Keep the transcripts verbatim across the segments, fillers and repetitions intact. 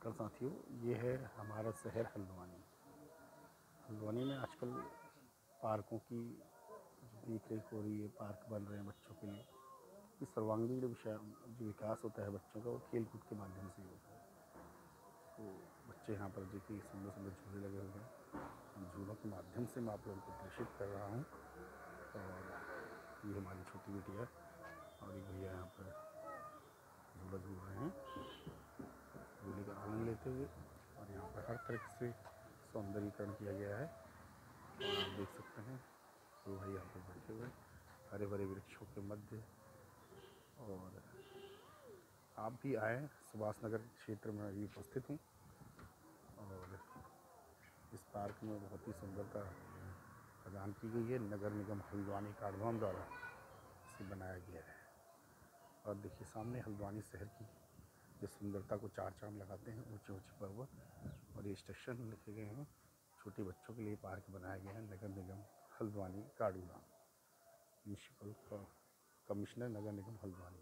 नमस्कार साथियों, ये है हमारा शहर हल्द्वानी। हल्द्वानी में आजकल पार्कों की देख रेख हो रही है, पार्क बन रहे हैं बच्चों के लिए। इस सर्वांगीण विषय जो विकास होता है बच्चों का, वो खेल कूद के माध्यम से ही होता है। तो बच्चे यहाँ पर देखिए सुंदर सुंदर झूले लगे हुए हैं। उन झूलों के माध्यम से मैं आप लोगों को प्रेषित कर रहा हूँ। और ये हमारी छोटी बेटी है और ये भैया यहाँ पर झूला झूल रहे हैं, झूले का आनंद लेते हुए। और यहाँ पर हर तरह से सौंदर्यीकरण किया गया है और आप देख सकते हैं तो भाई यहाँ पर बैठे हुए हरे भरे वृक्षों के मध्य। और आप भी आए, सुभाष नगर क्षेत्र में अभी उपस्थित हूँ और इस पार्क में बहुत ही सुंदरता प्रदान की गई है। नगर निगम हल्द्वानी काडधाम द्वारा इसे बनाया गया है। और देखिए सामने हल्द्वानी शहर की जो सुंदरता को चार चांद लगाते हैं ऊंचे ऊंचे पर्वत। और ये स्टेशन लिखे गए हैं, छोटे बच्चों के लिए पार्क बनाया गया है। नगर निगम हल्द्वानी काडधाम, म्यूनिसिपल कमिश्नर नगर निगम हल्द्वानी।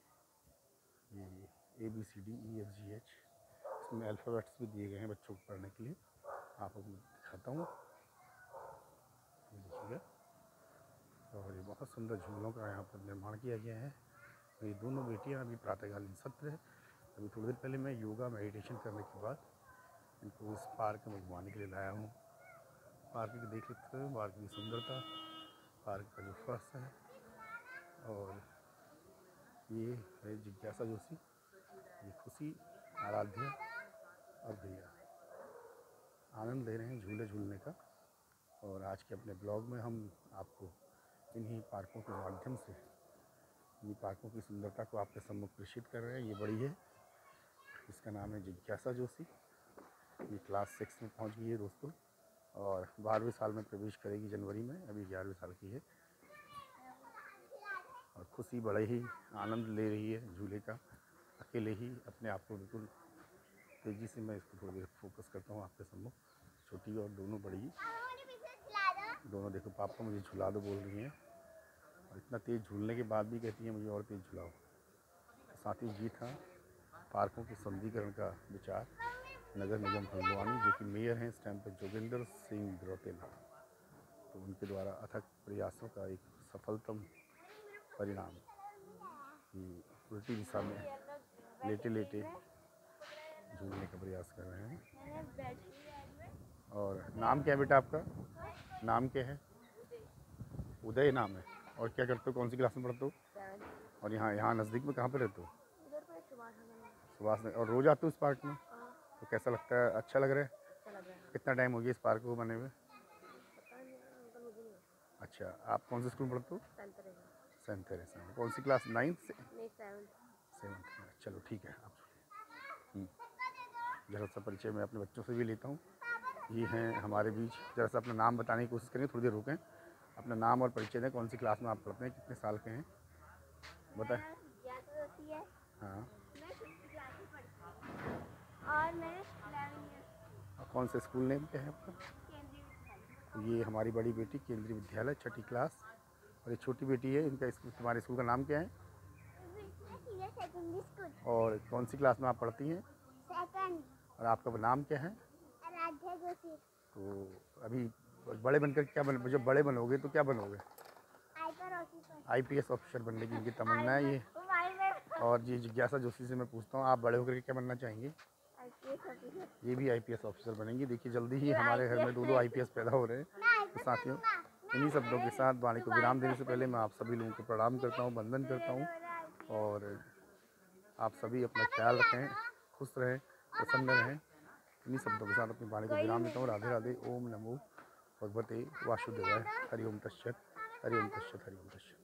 ये A B C D E F G H, इसमें अल्फ़ाबेट्स भी दिए गए हैं बच्चों को पढ़ने के लिए। आपको दिखाता हूँ, देखिएगा। और ये बहुत सुंदर झूलों का यहाँ पर निर्माण किया गया है। ये दोनों बेटियाँ अभी प्रातःकालीन सत्र है। अभी थोड़ी देर पहले मैं योगा मेडिटेशन करने के बाद इनको इस पार्क में घुमाने के लिए लाया हूँ। पार्क की देख सकते हो, पार्क की सुंदरता, पार्क का जो फर्श है। और ये है जिज्ञासा जोशी, ये खुशी, आराध्या और भैया आनंद ले रहे हैं झूले झूलने का। और आज के अपने ब्लॉग में हम आपको इन्हीं पार्कों के माध्यम से ये पार्कों की सुंदरता को आपके सम्मुख प्रेषित कर रहे हैं। ये बड़ी है, इसका नाम है जिज्ञासा जोशी। ये क्लास सिक्स में पहुंच गई है दोस्तों और बारहवें साल में प्रवेश करेगी जनवरी में। अभी ग्यारहवें साल की है और खुशी बड़े ही आनंद ले रही है झूले का, अकेले ही अपने आप को बिल्कुल तेज़ी से। मैं इसको थोड़ी देर फोकस करता हूँ आपके सम्मुख। छोटी और दोनों बड़ी, दोनों देखो पापा मुझे झुला दो बोल रही हैं। और इतना तेज़ झूलने के बाद भी कहती हैं मुझे और तेज़ झुलाओ। तो साथियों, जी था पार्कों के सौंदर्यीकरण का विचार नगर निगम हल्द्वानी, जो कि मेयर हैं इस टाइम पर जोगिंदर सिंह द्रोटेला। तो उनके द्वारा अथक प्रयासों का एक सफलतम परिणाम कि उल्टी दिशा में लेटे लेटे झूलने का प्रयास कर रहे हैं। और नाम क्या है बेटा आपका? नाम क्या है? उदय नाम है। और क्या करते हो, कौन सी क्लास में पढ़ते हो? और यहाँ यहाँ नज़दीक में कहाँ पे रहते हो? सुभाष नगर। और रोज़ आते हो इस पार्क में? तो कैसा लगता है? अच्छा लग रहा है? कितना टाइम हो गया इस पार्क को बने हुए? अच्छा, आप कौन से स्कूल में पढ़ते हो? सेंट टेरेसा में। कौन सी क्लास? नाइन्थ से सेवन्थ में। चलो ठीक है। आप जरा सा परिचय मैं अपने बच्चों से भी लेता हूँ। ये हैं हमारे बीच। जरा सा अपना नाम बताने की कोशिश करेंगे, थोड़ी देर रुकें। अपना नाम और परिचय दें, कौन सी क्लास में आप पढ़ते हैं, कितने साल के हैं, बताएं। हाँ, और मैं कौन से स्कूल नेम क्या है आपका? ये हमारी बड़ी बेटी केंद्रीय विद्यालय छठी क्लास। और ये छोटी बेटी है, इनका स्कूल, तुम्हारे स्कूल का नाम क्या है? और कौन सी क्लास में आप पढ़ती हैं? सेकंड। और आपका नाम क्या है? आराध्या जोशी। तो अभी बड़े बनकर क्या बन, जब बड़े बनोगे तो क्या बनोगे? आई पी एस ऑफिसर बनने की इनकी तमन्ना है ये। और जी जिज्ञासा जोशी से मैं पूछता हूँ, आप बड़े होकर क्या बनना चाहेंगे? ये भी आई पी एस ऑफिसर बनेंगी। देखिए जल्दी ही हमारे घर में दो दो आई पी एस पैदा हो रहे हैं। तो साथियों, इन्हीं शब्दों के साथ वाणी को विराम देने से पहले मैं आप सभी लोगों को प्रणाम करता हूँ, वंदन करता हूँ। और आप सभी अपना ख्याल रखें, खुश रहें, प्रसन्न रहें। इन्हीं शब्दों के साथ अपनी वाणी को विराम देता हूँ। राधे राधे। ओम नमो भगवते वासुदेवाय। हरि ओम तत्सत, हरि ओम तत्सत, हरि ओम तत्सत।